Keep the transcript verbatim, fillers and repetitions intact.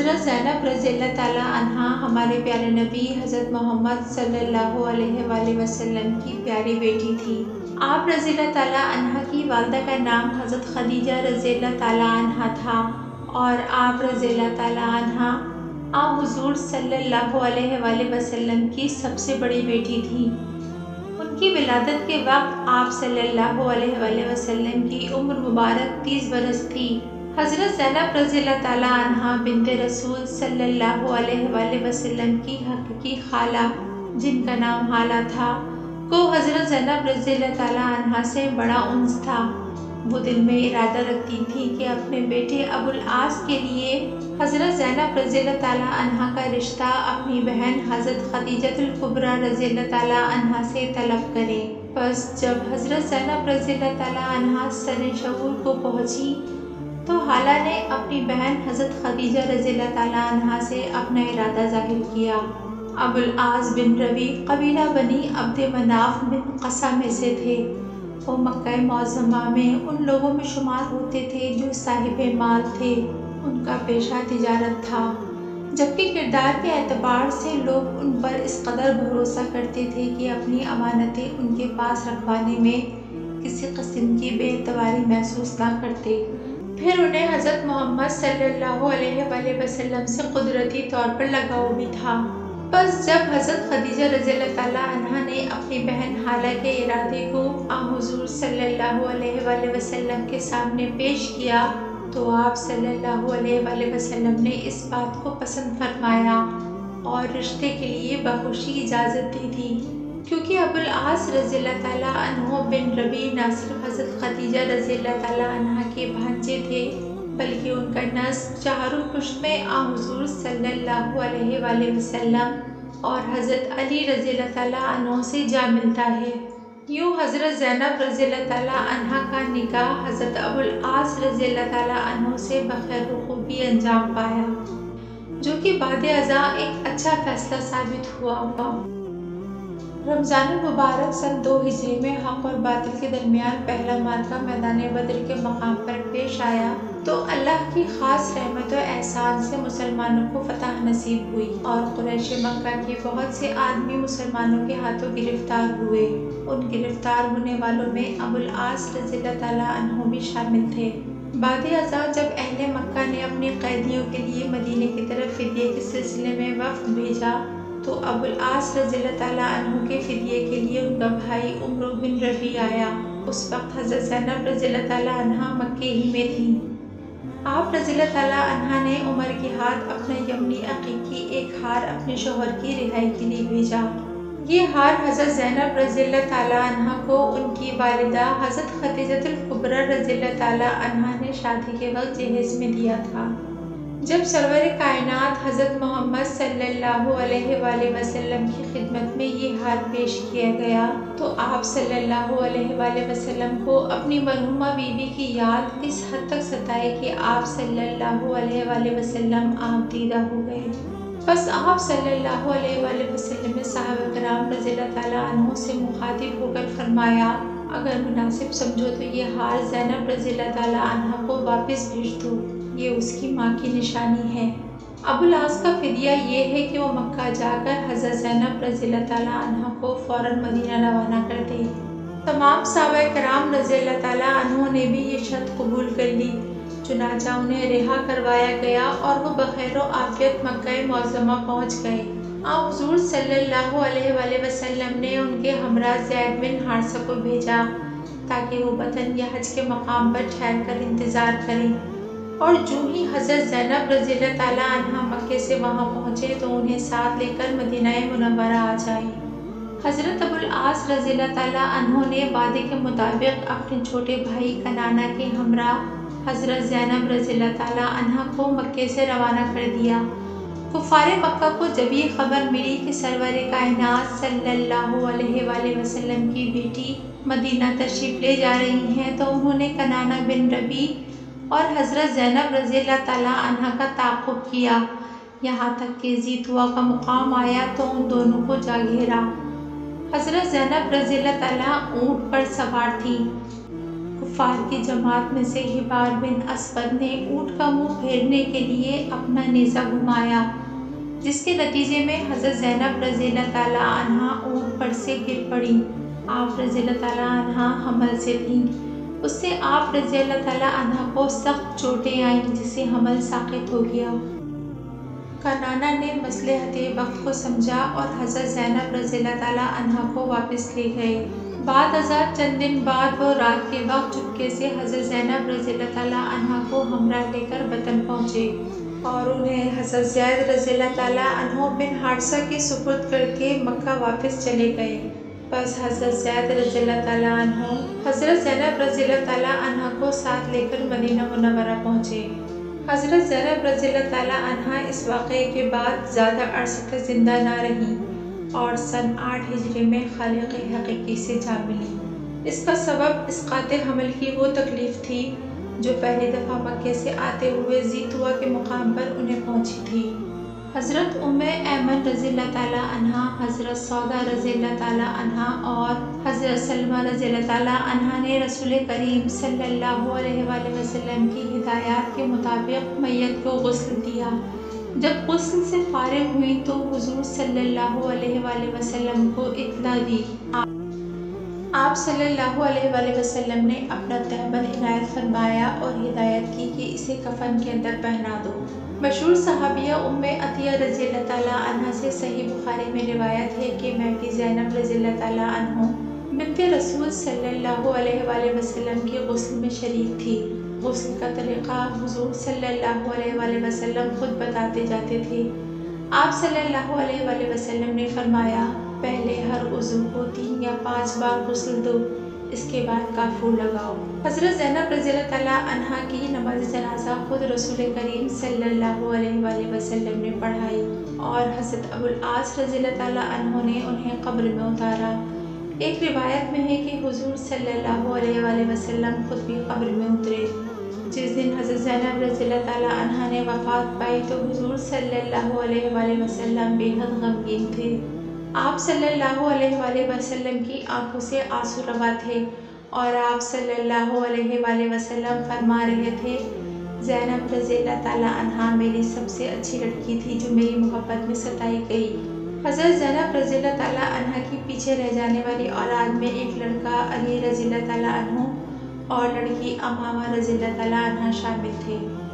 حضرت زینب رضی اللہ تعالیٰ عنہا ہمارے پیارے نبی حضرت محمد صلی اللہ علیہ وآلہ وسلم کی پیاری بیٹی تھی۔ آپ رضی اللہ تعالیٰ عنہا کی والدہ کا نام حضرت خدیجہ رضی اللہ تعالیٰ عنہا تھا اور آپ رضی اللہ تعالیٰ عنہا آپ حضور صلی اللہ علیہ وآلہ وسلم کی سب سے بڑی بیٹی تھی۔ ان کی ولادت کے وقت آپ صلی اللہ علیہ وآلہ وسلم کی عمر مبارک تیس برس تھی۔ حضرت زینب رضی اللہ تعالیٰ عنہا بنت رسول صلی اللہ علیہ وآلہ وسلم کی حقیقی خالہ جن کا نام حالہ تھا کو حضرت زینب رضی اللہ تعالیٰ عنہا سے بڑا انس تھا۔ وہ دل میں ارادہ رکھتی تھی کہ اپنے بیٹے ابو العاص کے لیے حضرت زینب رضی اللہ تعالیٰ عنہا کا رشتہ اپنی بہن حضرت خدیجہ الکبریٰ رضی اللہ تعالیٰ عنہا سے طلب کرے۔ بس جب حضرت زینب رضی اللہ تعالیٰ عنہا سن شعور کو پہنچی تو حالہ نے اپنی بہن حضرت خدیجہ رضی اللہ تعالیٰ عنہا سے اپنا ارادہ ظاہر کیا۔ ابو العاص بن ربیع قبیلہ بنی عبد مناف بن قصہ میں سے تھے۔ وہ مکہ معظمہ میں ان لوگوں میں شمار ہوتے تھے جو صاحب مال تھے۔ ان کا پیشہ تجارت تھا، جبکہ کردار کے اعتبار سے لوگ ان پر اس قدر بھروسہ کرتے تھے کہ اپنی امانتیں ان کے پاس رکھوانے میں کسی قسم کی بے اعتباری محسوس نہ کرتے۔ پھر انہیں حضرت محمد صلی اللہ علیہ وآلہ وسلم سے قدرتی طور پر لگاؤ بھی تھا۔ بس جب حضرت خدیجہ رضی اللہ تعالیٰ عنہا نے اپنی بہن حالہ کے ارادے کو آن حضور صلی اللہ علیہ وآلہ وسلم کے سامنے پیش کیا تو آپ صلی اللہ علیہ وآلہ وسلم نے اس بات کو پسند فرمایا اور رشتے کے لیے بخوشی اجازت دی تھی، کیونکہ ابو العاص رضی اللہ تعالیٰ عنہ بن ربیع نہ صرف حضرت خدیجہ رضی اللہ تعالیٰ عنہا کے بھانجے تھے بلکہ ان کا نسب چہار و پشت میں آن حضور صلی اللہ علیہ وآلہ وسلم اور حضرت علی رضی اللہ تعالیٰ عنہ سے جا ملتا ہے۔ یوں حضرت زینب رضی اللہ تعالیٰ عنہا کا نکاح حضرت ابو العاص رضی اللہ تعالیٰ عنہ سے بخیر و خوبی انجام پایا، جو کہ بعد ازاں ایک اچھا فیصلہ ثابت ہوا۔ رمضان المبارک سن دو ہجری میں حق اور باطل کے درمیان پہلا معرکہ میدان بدر کے مقام پر پیش آیا تو اللہ کی خاص رحمت و احسان سے مسلمانوں کو فتح نصیب ہوئی اور قریش مکہ کے بہت سے آدمی مسلمانوں کے ہاتھوں گرفتار ہوئے۔ ان گرفتار ہونے والوں میں ابو العاص رضی اللہ تعالیٰ عنہ بھی شامل تھے۔ بعد ازاں جب اہل مکہ نے اپنے قیدیوں کے لیے مدینے کی طرف فدیے کے سلسلے میں وفد بھیجا تو ابو العاص رضی اللہ تعالیٰ عنہ کے فدیے کے لیے ان کا بھائی عمرو بن ربیع آیا۔ اس وقت حضرت زینب رضی اللہ تعالیٰ عنہا مکے ہی میں تھیں۔ آپ رضی اللہ تعالیٰ عنہا نے عمر کے ہاتھ اپنا یمنی عقیقی ایک ہار اپنے شوہر کی رہائی کے لیے بھیجا۔ یہ ہار حضرت زینب رضی اللہ تعالیٰ عنہا کو ان کی والدہ حضرت خدیجہ الکبریٰ رضی اللہ تعالیٰ عنہا نے شادی کے وقت جہیز میں دیا تھا۔ جب سرور کائنات حضرت محمد صلی اللہ علیہ وآلہ وسلم کی خدمت میں یہ ہار پیش کیا گیا تو آپ صلی اللہ علیہ وآلہ وسلم کو اپنی مرحومہ بیوی کی یاد اس حد تک ستائی کہ آپ صلی اللہ علیہ وآلہ وسلم آپ دیدہ ہو گئے۔ بس آپ صلی اللہ علیہ وآلہ وسلم نے صحابہ کرام رضی اللہ تعالیٰ عنہ سے مخاطب ہو کر فرمایا، اگر مناسب سمجھو تو یہ ہار زینب رضی اللہ تعالیٰ عنہ کو واپس بھیج دو، یہ اس کی ماں کی نشانی ہے۔ ابو العاص کا فدیہ یہ ہے کہ وہ مکہ جا کر حضرت زینب رضی اللہ تعالیٰ عنہ کو فوراً مدینہ روانہ کر دے۔ تمام صحابہ کرام رضی اللہ تعالیٰ عنہ نے بھی یہ شرط قبول کر لی، چنانچہ انہیں رہا کروایا گیا اور وہ بخیر و عافیت مکہ معظمہ پہنچ گئے۔ آپ حضور صلی اللہ علیہ وآلہ وسلم نے ان کے ہمراہ زید بن حارثہ کو بھیجا تاکہ وہ وطن یا حج کے مقام پر ٹھہر کر انتظار کریں، اور جو ہی حضرت زینب رضی اللہ تعالیٰ عنہا مکے سے وہاں پہنچے تو انہیں ساتھ لے کر مدینہ منورہ آ جائیں۔ حضرت ابو العاص رضی اللہ تعالیٰ عنہ نے وعدے کے مطابق اپنے چھوٹے بھائی کنانہ کے ہمراہ حضرت زینب رضی اللہ تعالیٰ عنہا کو مکے سے روانہ کر دیا۔ کفار مکہ کو جب یہ خبر ملی کہ سرور کائنات صلی اللہ علیہ وآلہ وسلم کی بیٹی مدینہ تشریف لے جا رہی ہیں تو انہوں نے کنانہ بن ربیع اور حضرت زینب رضی اللہ تعالیٰ عنہا کا تعاقب کیا، یہاں تک کہ زیتوا کا مقام آیا تو ان دونوں کو جا گھیرا۔ حضرت زینب رضی اللہ تعالیٰ اونٹ پر سوار تھیں۔ کفار کی جماعت میں سے حبار بن اسود نے اونٹ کا منہ پھیرنے کے لیے اپنا نیزہ گھمایا، جس کے نتیجے میں حضرت زینب رضی اللہ تعالیٰ عنہا اونٹ پر سے گر پڑیں۔ آپ رضی اللہ تعالیٰ عنہا حمل سے تھیں، اس سے آپ رضی اللہ تعالیٰ عنہا کو سخت چوٹیں آئیں جس سے حمل ساقط ہو گیا۔ کنانہ نے مصلحت وقت کو سمجھا اور حضرت زینب رضی اللہ تعالیٰ عنہا کو واپس لے گئے۔ بعد ازاں چند دن بعد وہ رات کے وقت چپکے سے حضرت زینب رضی اللہ تعالیٰ عنہا کو ہمراہ لے کر وطن پہنچے اور انہیں حضرت زید رضی اللہ تعالیٰ عنہ بن حارثہ کے سپرد کر کے مکہ واپس چلے گئے۔ بس حضرت زید رضی اللہ تعالیٰ عنہ حضرت زینب رضی اللہ تعالیٰ عنہا کو ساتھ لے کر مدینہ منورہ پہنچے۔ حضرت زینب رضی اللہ تعالیٰ عنہا اس واقعے کے بعد زیادہ عرصے تک زندہ نہ رہیں اور سن آٹھ ہجری میں خالق حقیقی سے جا ملی۔ اس کا سبب اسقاط حمل کی وہ تکلیف تھی جو پہلی دفعہ مکے سے آتے ہوئے ذی طویٰ کے مقام پر انہیں پہنچی تھی۔ حضرت ام ایمن رضی اللہ تعالیٰ عنہا، حضرت سودا رضی اللہ تعالیٰ عنہا اور حضرت سلمہ رضی اللہ تعالیٰ عنہا نے رسول کریم صلی اللہ علیہ وآلہ وسلم کی ہدایات کے مطابق میت کو غسل دیا۔ جب غسل سے فارغ ہوئی تو حضور صلی اللہ علیہ وآلہ وسلم کو اطلاع دی۔ آپ صلی اللہ علیہ وآلہ وسلم نے اپنا تہبند عنایت فرمایا اور ہدایت کی کہ اسے کفن کے اندر پہنا دو۔ مشہور صحابیہ ام عطیہ رضی اللہ تعالیٰ عنہا سے صحیح بخاری میں روایت ہے کہ میں بھی زینب رضی اللہ تعالیٰ عنہ بنت رسول صلی اللہ علیہ وآلہ وسلم کے غسل میں شریک تھی۔ غسل کا طریقہ حضور صلی اللہ علیہ وآلہ وسلم خود بتاتے جاتے تھے۔ آپ صلی اللہ علیہ وآلہ وسلم نے فرمایا، پہلے ہر عضو کو تین یا پانچ بار غسل دو، اس کے بعد کافور لگاؤ۔ حضرت زینب رضی اللہ تعالیٰ عنہا کی نماز جنازہ خود رسول کریم صلی اللہ علیہ وآلہ وسلم نے پڑھائی اور حضرت ابو العاص رضی اللہ تعالیٰ عنہ نے انہیں قبر میں اتارا۔ ایک روایت میں ہے کہ حضور صلی اللہ علیہ وآلہ وسلم خود بھی قبر میں اترے۔ جس دن حضرت زینب رضی اللہ تعالیٰ عنہا نے وفات پائی تو حضور صلی اللہ علیہ وآلہ وسلم بے حد غمگین تھے۔ آپ صلی اللہ علیہ وآلہ وسلم کی آنکھوں سے آنسو روا تھے اور آپ صلی اللہ علیہ وآلہ وسلم فرما رہے تھے، زینب رضی اللہ تعالیٰ عنہا میری سب سے اچھی لڑکی تھی جو میری محبت میں ستائی گئی۔ حضرت زینب رضی اللہ تعالیٰ عنہا کی پیچھے رہ جانے والی اولاد میں ایک لڑکا علی رضی اللہ تعالیٰ عنہ اور لڑکی امامہ رضی اللہ تعالیٰ عنہا شامل تھے۔